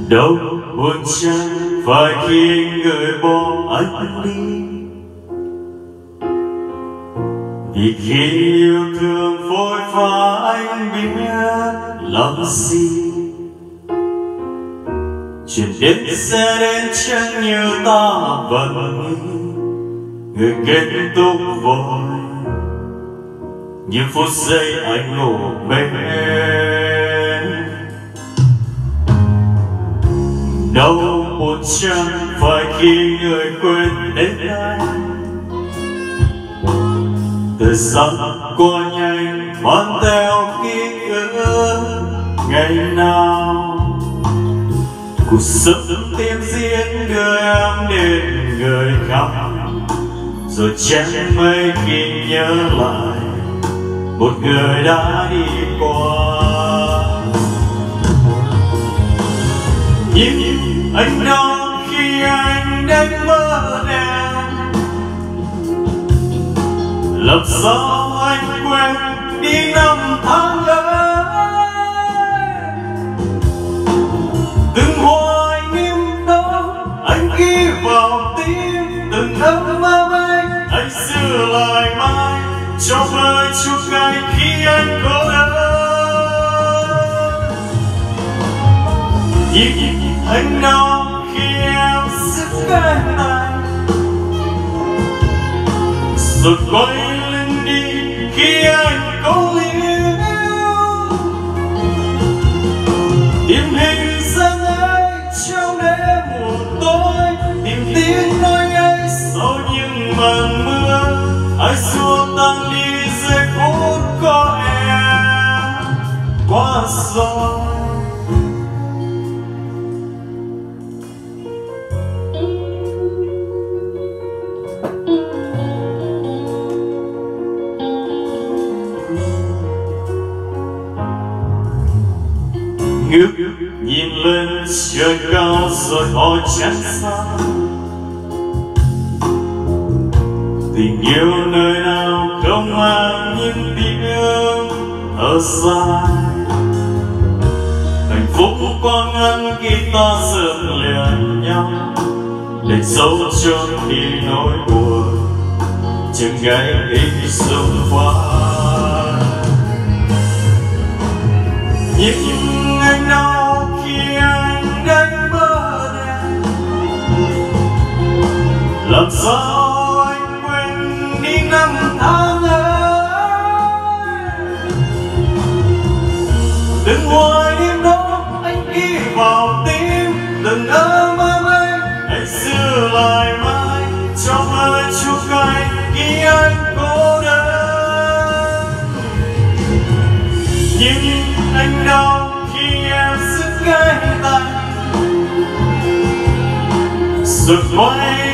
đâu buồn chán phải khi người bỏ anh đi, vì khi yêu thương phôi pha anh biết làm gì. Chuyện đến sẽ đến chẳng như ta vẫn nghĩ, người kết thúc vội những phút giây anh ngủ bên. Đâu buồn chán phải khi người quên đến anh, thời gian qua nhanh mang theo ký ức ngày nào. Cuộc sống tìm riêng đưa em đến người khác, rồi chẳng mấy khi nhớ lại một người đã đi qua. Nhưng anh đó khi anh đánh mơ đêm, làm sao anh quên đi năm tháng ấy. Từng hoài niệm đó anh ghi vào tim, từng ấm ấm anh giữ lại mãi cho vơi chút ngày khi anh cô đơn. Nhưng anh đó khi em sức cái tay, rồi quay lưng đi khi anh có liêu. Tìm hình dáng ấy trong đêm một tối, tìm tiếng nói ấy sau những màn mưa. Ai xua tan đi giây phút có em qua rồi. Ngước nhìn lên trời cao rồi hỏi chẳng xa, tình yêu nơi nào không mang những tiếng thở dài. Hạnh phúc qua ngăn khi ta dừng liền nhau, để giấu chôn đi nỗi buồn chừng ngày ít xung quanh. Nhưng anh đau khi anh đánh mơ đêm, làm sao anh quên đi năm tháng ấy. Từng hoài đêm đó anh ghi vào tim, từng ấm ấm anh giữ lại mãi cho vơi chút ngày khi anh cô đơn. Nhưng anh đau khi em giữ cái tay, rồi quay